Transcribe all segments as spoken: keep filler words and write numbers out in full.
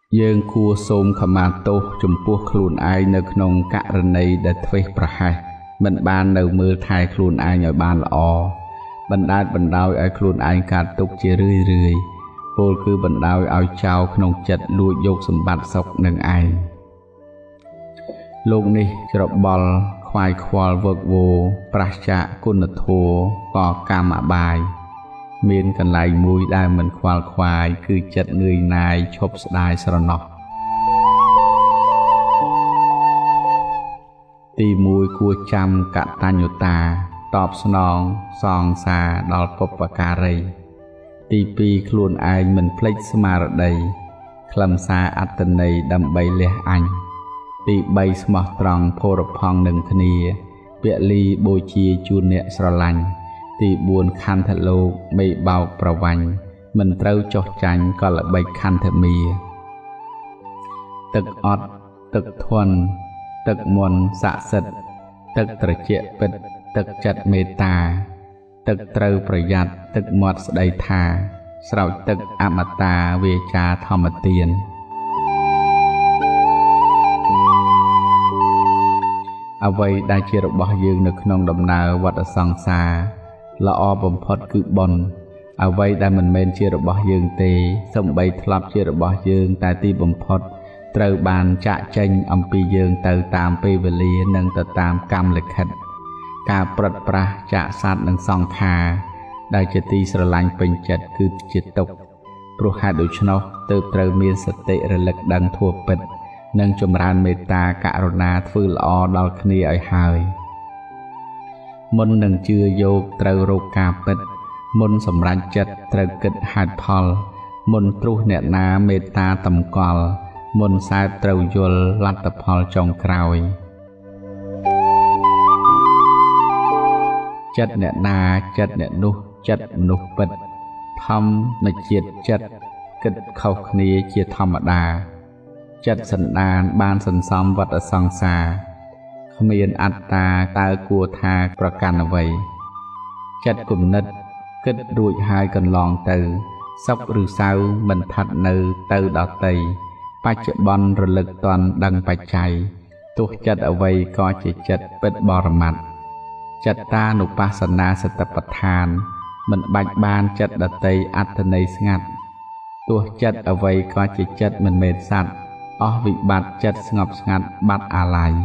យើងគួរសូមខមាទោសចំពោះខ្លួនឯងនៅក្នុងករណីដែលធ្វេសប្រហែសមិនបាននៅមើលថែខ្លួនឯងឲ្យបានល្អបណ្ដាលបណ្ដោយឲ្យខ្លួនឯងកើតទុក្ខជារឿយរឿយពោលគឺបណ្ដោយឲ្យចោលក្នុងចិត្តលួចយកសម្បត្តិសុខនឹងឯងលោកនេះច្របល់ខ្វាយខ្វល់វឹកវរប្រះចាកគុណធម៌ក៏កម្មអបាយមានកន្លែងមួយដែលមិនខ្វល់ខ្វាយគឺចិត្តនឿយណាយឈប់ស្ដាយស្រណោះទីមួយគួរចាំកតញ្ញុតាតបស្នងសងសារដល់បុព្វការីទីពីរខ្លួនឯងមិនភ្លេចស្មារតីខ្លឹមសារអត្តន័យដើម្បីលះអញទីបីស្មោះត្រង់ភរផង់នឹងគ្នាពលីបូជាជូនអ្នកស្រឡាញ់ទីបួនខន្ធលោកមេបោកប្រវាញ់មិនត្រូវចោះចាញ់ក៏ល្បិចខន្ធមាទឹកអត់ទឹកធន់ទឹកមន្តស័ក្តិសិទ្ធិទឹកត្រជាក់ពិតទឹកចិត្តមេត្តាទឹកត្រូវប្រយ័ត្នទឹកមាត់ស្ដីថាស្រោចទឹកអមតាវាចាធម្មទានអ្វីដែលជារបស់យើងនៅក្នុងដំណើរវដ្តសង្សារល្អបំផុតគឺបុណ្យអ្វីដែលមិនមែនជារបស់យើងទេសូម្បីធ្លាប់ជារបស់យើងតែទីបំផុតត្រូវបានចាក់ចេញអំពីយើងទៅតាមពេលវេលានិងទៅតាមកម្មលិខិតការប្រត់ប្រាស់ចាក់សត្វនិងសង្ខារដែលជាទីស្រឡាញ់ពេញចិត្តគឺជាទុក្ខព្រោះហេតុដូច្នោះទើបត្រូវមានសតិរលឹកដឹងធัวពិតនិងចម្រើនមេត្តាករុណាធ្វើល្អដល់គ្នាឲ្យហើយមុននឹងជឿយកត្រូវរកការពិតមុនសម្រេចចិត្តត្រូវគិតហេតុផលមុនត្រុសអ្នកណាមេត្តាតម្កល់មុនសែបត្រូវយល់លទ្ធផលចុងក្រោយចិត្តអ្នកណាចិត្តអ្នកនោះចិត្តមនុស្សពិតធម្មជាតិចិត្តគិតខុសគ្នាជាធម្មតាចិត្តសន្តានបានសន្សំវដ្តសង្សារគ្មានអត្តាតើគួរថាប្រកាន់អ្វីចិត្តគំនិតគិតរួចហើយកន្លងទៅសុខឬសៅមិនថាត់នៅទៅដតីបច្ចុប្បន្នរលឹកតន់ដឹងបច្ច័យទោះចិត្តអ្វីក៏ជាចិត្តពិតបរមត្ថចិត្តតានុបស្សនាសតិប្បដ្ឋានមិនបាច់បានចិត្តដតីអត្តន័យស្ងាត់ទោះចិត្តអ្វីក៏ជាចិត្តមិនមែនសត្វអស់វិបត្តិចិត្តស្ងប់ស្ងាត់បាត់អាល័យ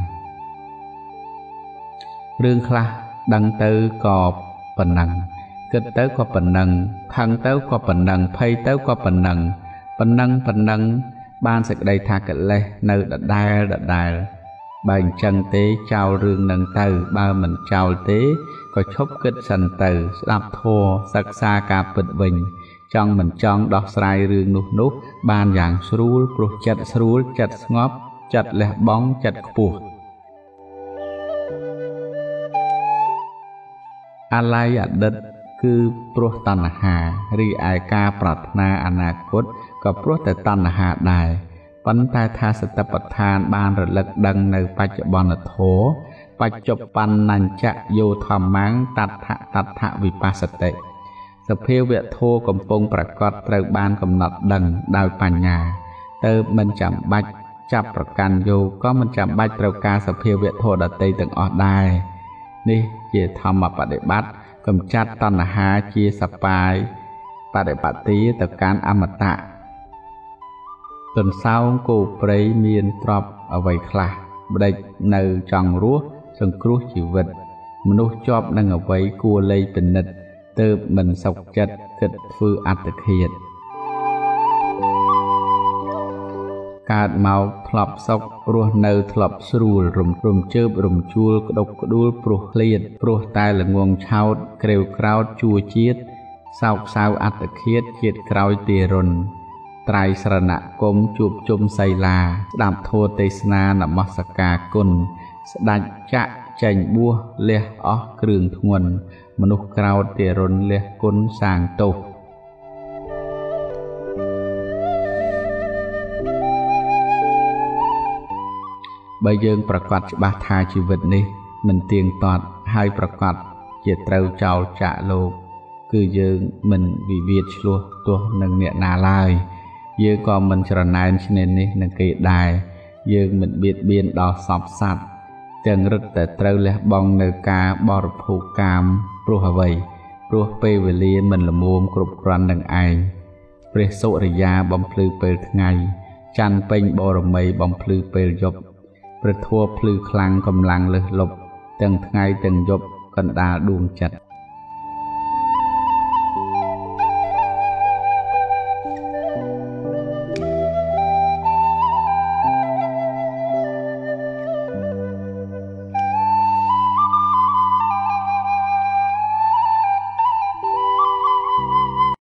រឿងខ្លះដឹងទៅក៏ប៉ុណ្ណឹងគិតទៅក៏ប៉ុណ្ណឹងខឹងទៅក៏ប៉ុណ្ណឹងភ័យទៅក៏ប៉ុណ្ណឹងប៉ុណ្ណឹងប៉ុណ្ណឹងបានសេចក្តីថាកិលេសនៅដដែលដដែលបើអញ្ចឹងទេចោលរឿងនឹងទៅបើមិនចោលទេក៏ឈប់គិតសិនទៅស្ដាប់ធម៌សិក្សាការពិតវិញចង់មិនចង់ដោះស្រាយរឿងនោះនោះបានយ៉ាងស្រួលព្រោះចិត្តស្រួលចិត្តស្ងប់ចិត្តលះបង់ចិត្តខ្ពស់អាល័យអតីតគឺព្រោះតណ្ហារីឯការប្រាថ្នាអនាគតក៏ព្រោះតែតណ្ហាដែរប៉ុន្តែថាសតិប្បដ្ឋានបានរលឹកដឹងនៅបច្ចុប្បន្នធម៌បច្ចុប្បន្នញ្ចយោធម្មងតដ្ឋតដ្ឋវិបស្សតិសភាវៈធម៌កំពុងប្រកបត្រូវបានកំណត់ដឹងដោយបញ្ញាទៅមិនចាំបាច់ចាប់ប្រកាន់យកក៏មិនចាំបាច់ត្រូវការសភាវៈធម៌ដតីទាំងអស់ដែរនេះជាធម្មបដិបត្តិកម្ចាត់តណ្ហាជាសបាយបដិបត្តិទៅកាន់អមតៈទន្សោងគោព្រៃមានទ្រព្យអ្វីខ្លះបដិចនៅចង់រស់សង្គ្រោះជីវិតមនុស្សជាប់នឹងអ្វីគួរលែងពិនិត្យទើបមិនសុខចិត្តគិតធ្វើអត្តឃាតកើតមកធ្លាប់សុខរស់នៅធ្លាប់ស្រួលរំរំជើបរំជួលក្តុកក្តួលព្រោះឃ្លាតព្រោះតែល្ងងឆោតក្រេវក្រោតជួជាតិសោកសៅអត្តឃាតជាតិក្រោយទារុណត្រៃស្រណគមជួបជុំសីលាស្ដាប់ធម៌ទេសនានមស្ការគុណស្ដេចចាក់ចេញបួសលះអស់គ្រឿងធ្ងន់មនុស្សក្រោតទារុណលះគុណសាងទោសបើយើងប្រកាសច្បាស់ថាជីវិតនេះមិនទៀងទាត់ហើយប្រកាសជាត្រូវចោលចាកលោកគឺយើងមិនវិវាទឆ្លោះទោះនឹងអ្នកណាឡើយយើងក៏មិនច្រណែនឈ្នានីសនឹងគេដែរយើងមិនបៀតបៀនដល់សពសត្វទាំងរឹតតែត្រូវលះបង់នៅការបរិភោគកាមព្រោះអ្វីព្រោះពេលវេលាមិនល្មមគ្រប់គ្រាន់នឹងឯងព្រះសុរិយាបំភ្លឺពេលថ្ងៃច័ន្ទពេញបរមីបំភ្លឺពេលយប់ព្រះធម៌ភ្លឺខ្លាំងកម្លាំងលើសលប់ទាំងថ្ងៃទាំងយប់កណ្ដាលដួងចិត្ត